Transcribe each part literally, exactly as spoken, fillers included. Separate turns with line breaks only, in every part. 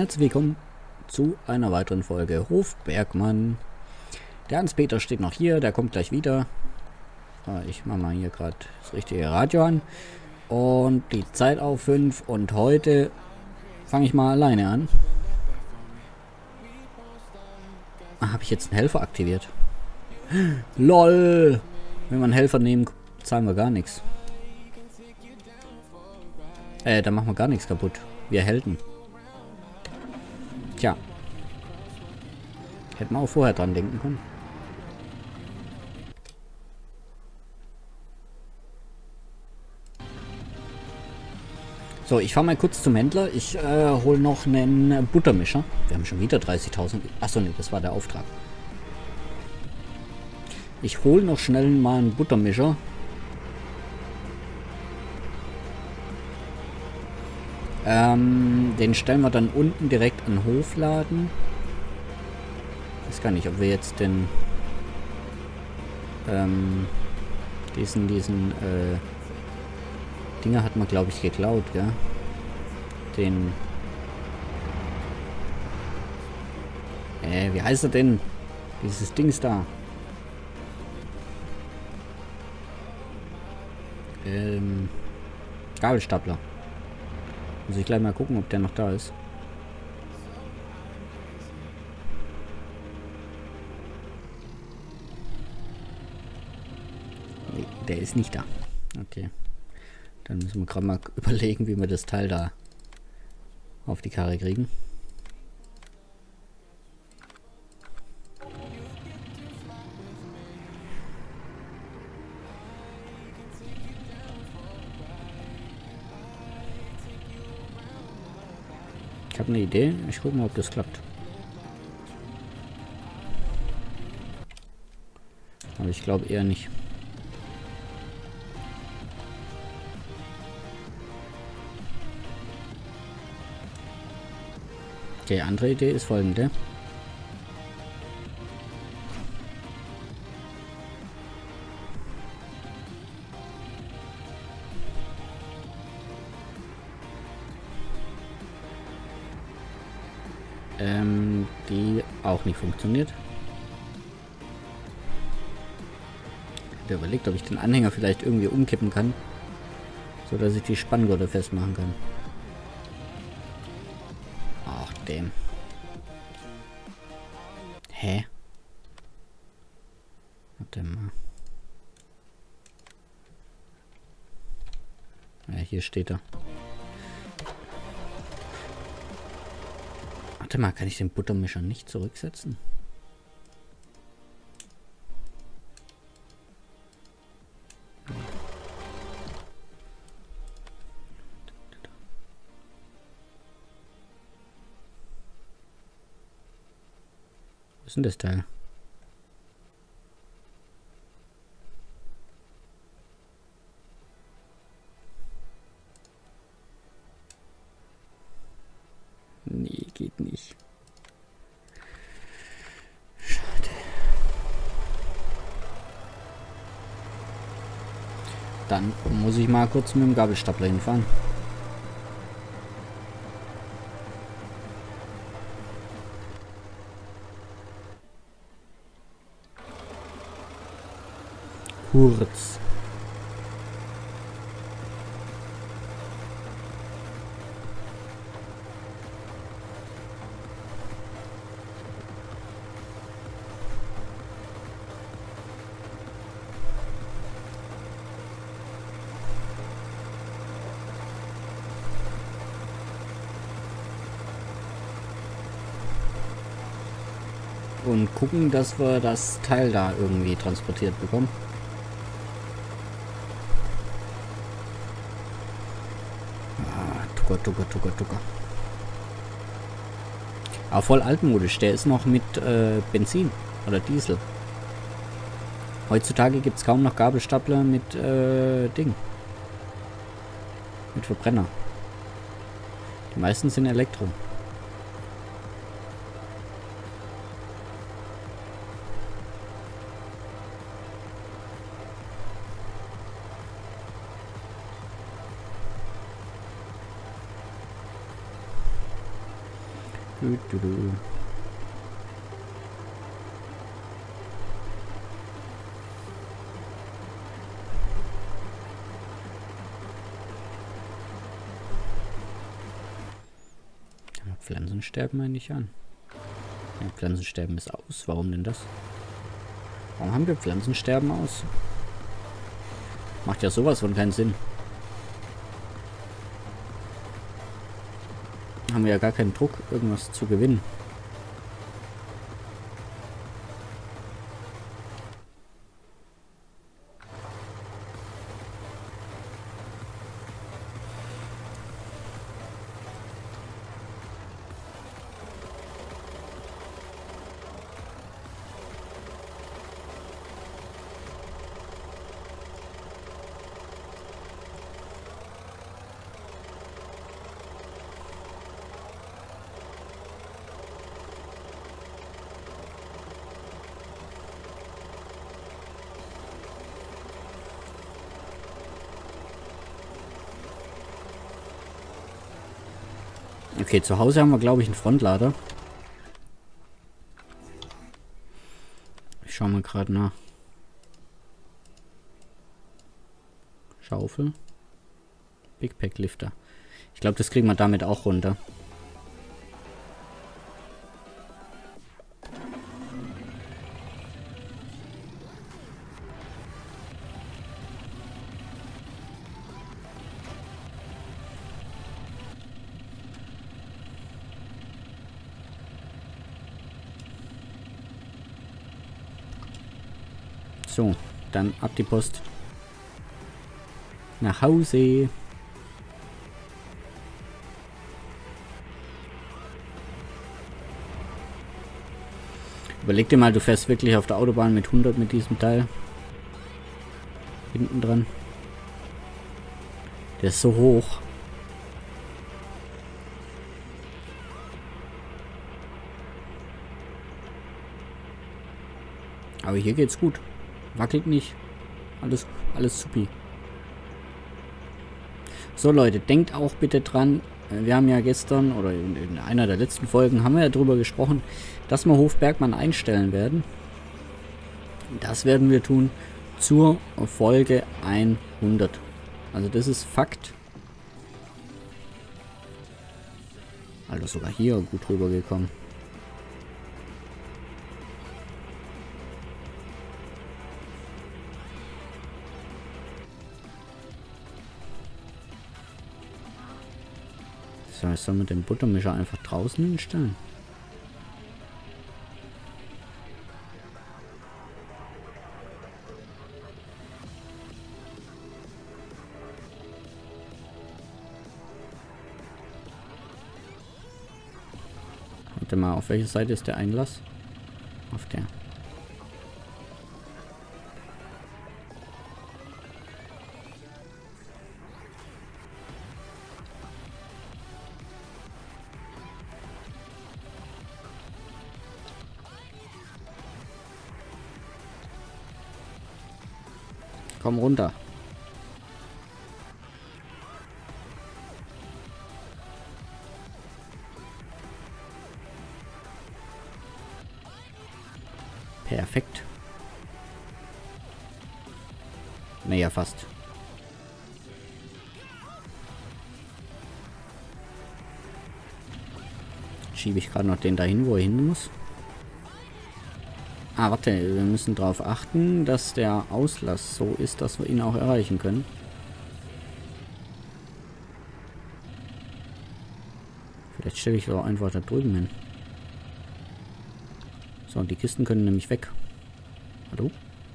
herzlich willkommen zu einer weiteren Folge Hof Bergmann. Der Hans-Peter steht noch hier, der kommt gleich wieder. Ich mache mal hier gerade das richtige Radio an. Und die Zeit auf fünf. Und heute fange ich mal alleine an. Ah, habe ich jetzt einen Helfer aktiviert? LOL! Wenn wir einen Helfer nehmen, zahlen wir gar nichts. Äh, dann machen wir gar nichts kaputt. Wir Helden. Tja. Hätten wir auch vorher dran denken können. So, ich fahre mal kurz zum Händler. Ich äh, hole noch einen Buttermischer. Wir haben schon wieder dreißigtausend. Achso, nee, das war der Auftrag. Ich hole noch schnell mal einen Buttermischer. Ähm, den stellen wir dann unten direkt an den Hofladen. Ich weiß gar nicht, ob wir jetzt den ähm, diesen, diesen äh, Dinger hat man, glaube ich, geklaut, ja. Den äh, wie heißt er denn? Dieses Dings da. Ähm, Gabelstapler. Muss ich gleich mal gucken, ob der noch da ist. Nee, der ist nicht da. Okay. Dann müssen wir gerade mal überlegen, wie wir das Teil da auf die Karre kriegen. Ich habe eine Idee. Ich gucke mal, ob das klappt. Aber ich glaube eher nicht. Die andere Idee ist folgende. Ähm, die auch nicht funktioniert. Ich habe überlegt, ob ich den Anhänger vielleicht irgendwie umkippen kann, so dass ich die Spanngurte festmachen kann. Ach, dem. Hä? Warte mal. Ja, hier steht er. Warte mal, kann ich den Buttermischer nicht zurücksetzen? Was ist denn das Teil? Nee, geht nicht. Schade. Dann muss ich mal kurz mit dem Gabelstapler hinfahren. Kurz. Und gucken, dass wir das Teil da irgendwie transportiert bekommen. Ah, tucker, tucker, tucker, tucker. Aber voll altmodisch. Der ist noch mit äh, Benzin oder Diesel. Heutzutage gibt es kaum noch Gabelstapler mit äh, Ding. Mit Verbrenner. Die meisten sind Elektro. Du, du, du. Pflanzensterben meine ich an. Ja, Pflanzensterben ist aus. Warum denn das? Warum haben wir Pflanzensterben aus? Macht ja sowas von keinen Sinn. Haben wir ja gar keinen Druck, irgendwas zu gewinnen. Okay, zu Hause haben wir, glaube ich, einen Frontlader. Ich schaue mal gerade nach. Schaufel. Big Pack Lifter. Ich glaube, das kriegen wir damit auch runter. So, dann ab die Post. Nach Hause. Überleg dir mal, du fährst wirklich auf der Autobahn mit hundert mit diesem Teil. Hinten dran. Der ist so hoch. Aber hier geht's gut. Wackelt nicht. Alles, alles supi. So Leute, denkt auch bitte dran, wir haben ja gestern oder in, in einer der letzten Folgen haben wir ja darüber gesprochen, dass wir Hofbergmann einstellen werden. Das werden wir tun zur Folge hundert. Also das ist Fakt. Also sogar hier gut rübergekommen. So, jetzt sollen wir den Buttermischer einfach draußen hinstellen. Warte mal, auf welcher Seite ist der Einlass? Auf der. Komm runter. Perfekt. Naja, fast. Schiebe ich gerade noch den dahin, wo er hin muss. Ah, warte, wir müssen darauf achten, dass der Auslass so ist, dass wir ihn auch erreichen können. Vielleicht stelle ich es auch einfach da drüben hin. So, die Kisten können nämlich weg. Hallo?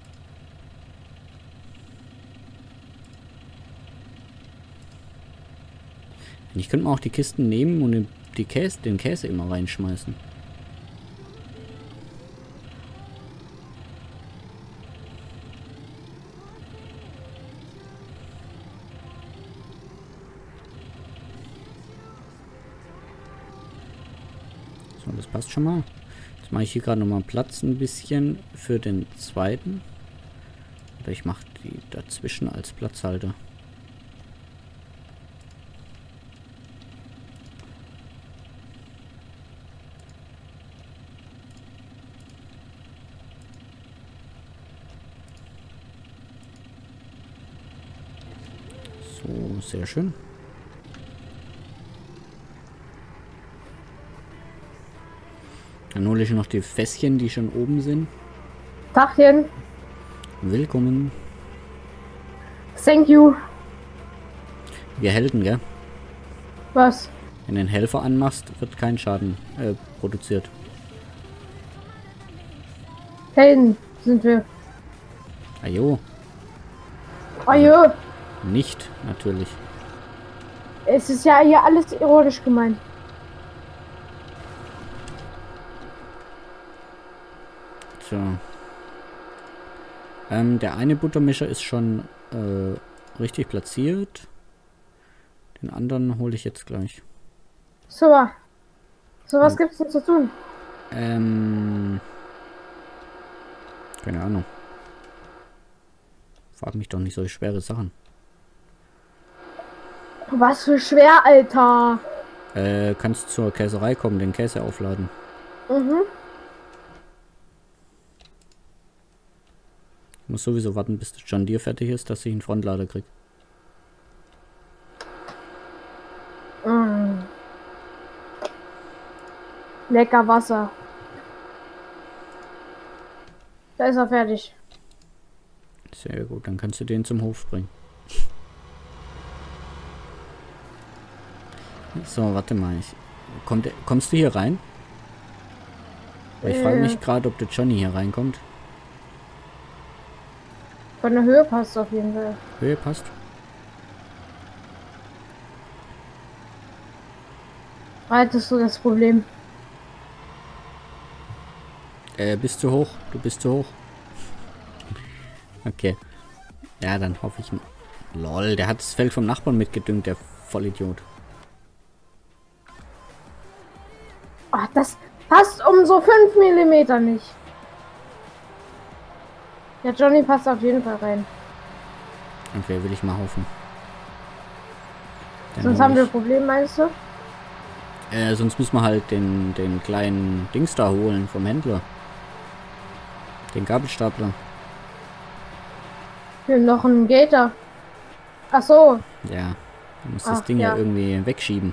Ich könnte mal auch die Kisten nehmen und die Käse, den Käse immer reinschmeißen. So, das passt schon mal. Jetzt mache ich hier gerade nochmal Platz ein bisschen für den zweiten. Oder ich mache die dazwischen als Platzhalter. So, sehr schön. Dann hole ich noch die Fässchen, die schon oben sind.
Tachchen.
Willkommen.
Thank you.
Wir Helden, gell?
Was?
Wenn du den Helfer anmachst, wird kein Schaden äh, produziert.
Helden sind wir.
Ajo,
Ajo.
nicht, natürlich.
Es ist ja hier alles ironisch gemeint.
So. Ähm, der eine Buttermischer ist schon äh, richtig platziert. Den anderen hole ich jetzt gleich.
Super. So, was
Hm.
gibt's denn zu tun?
Ähm. Keine Ahnung. Frag mich doch nicht solche schwere Sachen.
Was für schwer, Alter.
Äh, kannst zur Käserei kommen, den Käse aufladen.
Mhm.
Ich muss sowieso warten, bis das John Deere fertig ist, dass ich einen Frontlader krieg.
Mm. Lecker Wasser. Da ist er fertig.
Sehr gut, dann kannst du den zum Hof bringen. So, warte mal. Ich, kommt, kommst du hier rein? Weil ich
Äh.
frage mich gerade, ob der Johnny hier reinkommt.
Von der Höhe passt auf jeden Fall.
Höhe passt.
Hattest du das Problem?
Äh, bist du hoch? Du bist zu hoch. Okay. Ja, dann hoffe ich... Lol, der hat das Feld vom Nachbarn mitgedüngt, der Vollidiot.
Ach, das passt um so fünf Millimeter nicht. Ja, Johnny passt auf jeden Fall rein.
Okay, will ich mal hoffen. Dann
Sonst
hol
haben wir
ich-
ein Problem, meinst du?
Äh, sonst müssen wir halt den, den kleinen Dings da holen vom Händler. Den Gabelstapler.
Wir haben noch einen Gator. Ach so.
Ja, man muss das
Ach,
Ding ja.
ja.
irgendwie wegschieben.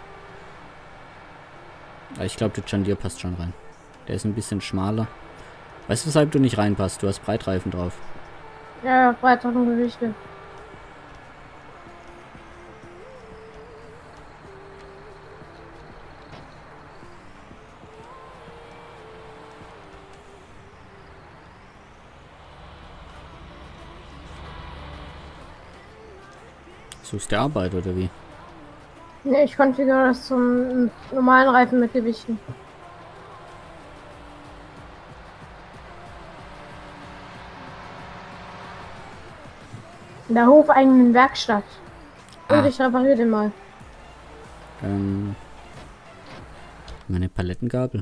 Aber ich glaube, der John Deere passt schon rein. Der ist ein bisschen schmaler. Weißt du, weshalb du nicht reinpasst? Du hast Breitreifen drauf.
Ja, breitere Gewichte.
Suchst du Arbeit oder wie?
Ne, ich konfiguriere das zum normalen Reifen mit Gewichten. In der hofeigenen Werkstatt. Und
Ah.
ich repariere den mal.
Ähm. Meine Palettengabel.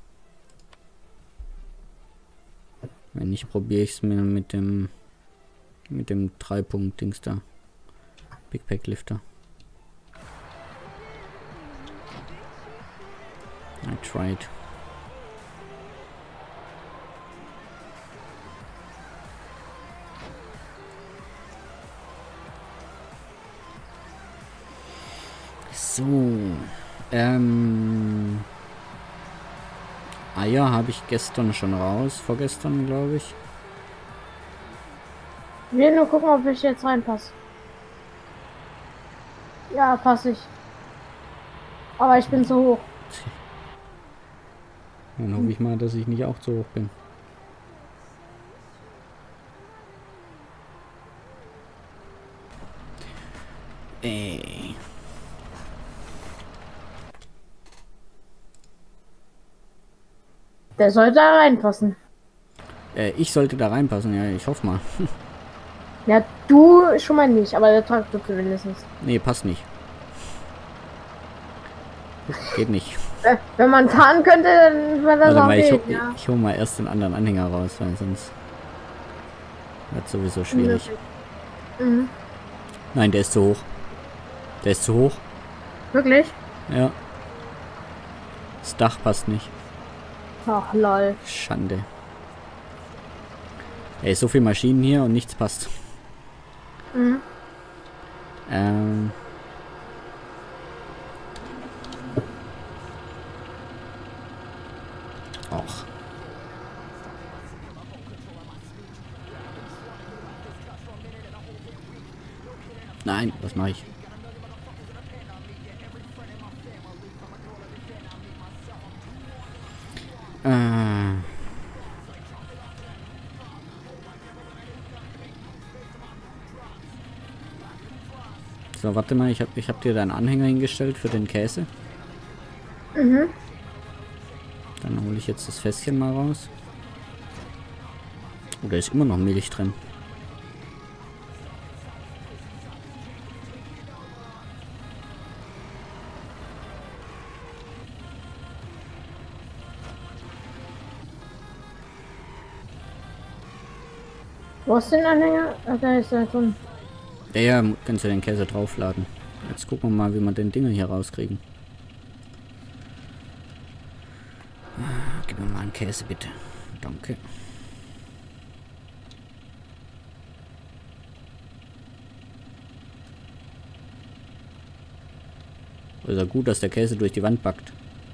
Wenn nicht, probiere ich es mir mit dem mit dem Dreipunkt-Dings da. Big Pack Lifter. I tried. So. Ähm. Eier habe ich gestern schon raus. Vorgestern, glaube ich.
Ich will nur gucken, ob ich jetzt reinpasse. Ja, passe ich. Aber ich bin zu hoch.
Dann hoffe ich mal, dass ich nicht auch zu hoch bin. Ey.
Der sollte da reinpassen.
Äh, ich sollte da reinpassen, ja, ich hoffe mal.
Ja, du schon mal nicht, aber der Traktor zumindest.
Nee, passt nicht. Geht nicht.
Äh, wenn man fahren könnte, dann wäre das
Warte
auch
mal, ich,
geht,
ho
ja.
ich hole mal erst den anderen Anhänger raus, weil sonst wird sowieso schwierig.
Mhm.
Nein, der ist zu hoch. Der ist zu hoch.
Wirklich?
Ja. Das Dach passt nicht.
Ach, lol.
Schande. Ey, so viel Maschinen hier und nichts passt.
Mhm.
Ähm. Och. Nein, was mache ich? Äh. So, warte mal, ich habe ich hab dir da einen Anhänger hingestellt für den Käse.
Mhm.
Dann hole ich jetzt das Fässchen mal raus. Oh, da ist immer noch Milch drin.
Wo ist den Anhänger? Ah, da ist er schon.
Ja, ja, kannst du den Käse draufladen. Jetzt gucken wir mal, wie wir den Dinger hier rauskriegen. Ah, gib mir mal einen Käse, bitte. Danke. Ist ja gut, dass der Käse durch die Wand backt.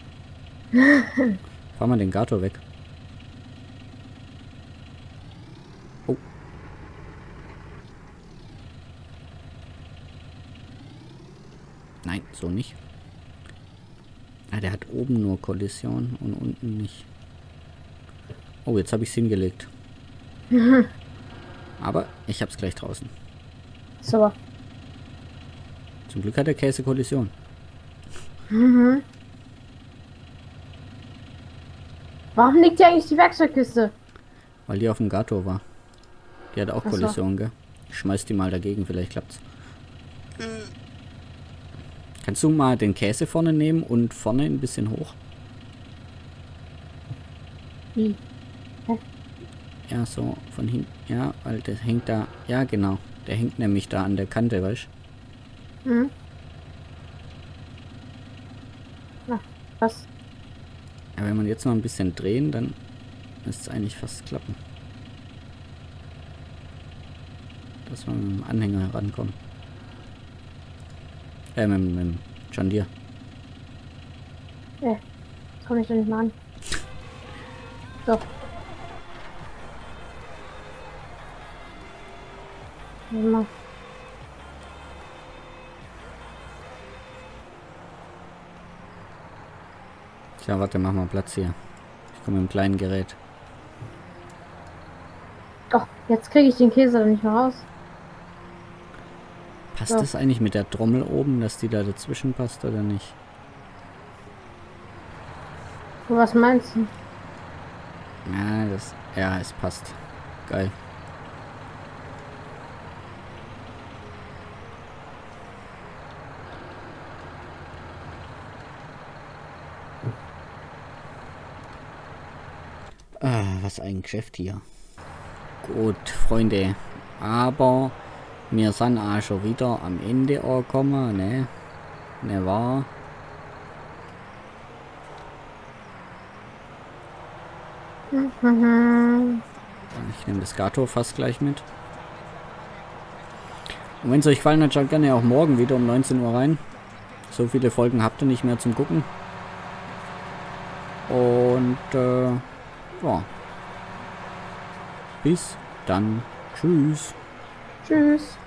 Fahr mal den Gator weg. Oh. Nein, so nicht. Ah, der hat oben nur Kollision und unten nicht. Oh, jetzt habe ich es hingelegt. Aber ich habe es gleich draußen.
So.
Zum Glück hat der Käse Kollision.
Mhm. Warum liegt hier eigentlich die Werkzeugkiste?
Weil die auf dem Gator war. Die hat auch
Ach so.
Kollision, gell? Ich schmeiß die mal dagegen, vielleicht klappt's. Kannst du mal den Käse vorne nehmen und vorne ein bisschen hoch?
Wie? Hä?
Ja, so von hinten. Ja, weil der hängt da. Ja, genau. Der hängt nämlich da an der Kante, weißt du?
Mhm. Na, was?
Ja, wenn man jetzt noch ein bisschen drehen, dann müsste es eigentlich fast klappen. Dass wir mit dem Anhänger herankommen. Äh, mit, mit dem John Deere.
Ja, das komme ich doch nicht mal an. So. Warte mal.
Tja, warte, mach mal Platz hier. Ich komme mit dem kleinen Gerät.
Doch, jetzt kriege ich den Käse doch nicht mehr raus.
Passt
So.
das eigentlich mit der Trommel oben, dass die da dazwischen passt oder nicht?
Was meinst du?
Ja, das. Ja, es passt. Geil. Ah, was ein Geschäft hier. Gut, Freunde. Aber wir sind auch schon wieder am Ende angekommen, ne? Ne, wahr?
Mhm.
Ich nehme das Gator-Fass gleich mit. Und wenn es euch gefallen hat, schaut gerne auch morgen wieder um neunzehn Uhr rein. So viele Folgen habt ihr nicht mehr zum Gucken. Und äh, ja. Bis dann. Tschüss.
Tschüss.